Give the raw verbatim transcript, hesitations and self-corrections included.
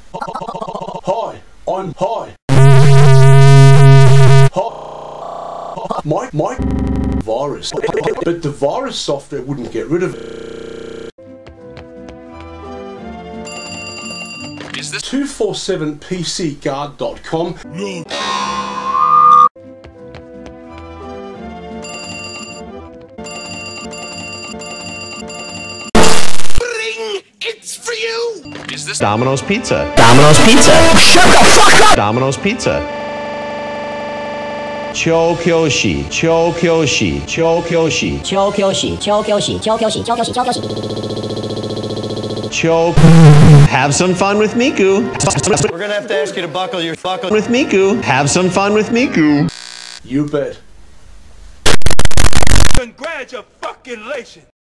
Hi, I'm hi. Hi. My my virus, but the virus software wouldn't get rid of it. Is this two forty-seven P C guard dot com? No. It's for you! Is this Domino's Pizza? Domino's Pizza. Shut the fuck up! Domino's Pizza. Chokyoshi, Chokyoshi, Chokyoshi. Chokyoshi, Chokyoshi, Chokyoshi, Chokyoshi, Chokyoshi. Choke. Have some fun with Miku. We're gonna have to ask you to buckle your buckle with Miku. Have some fun with Miku. You bet. Congratulations!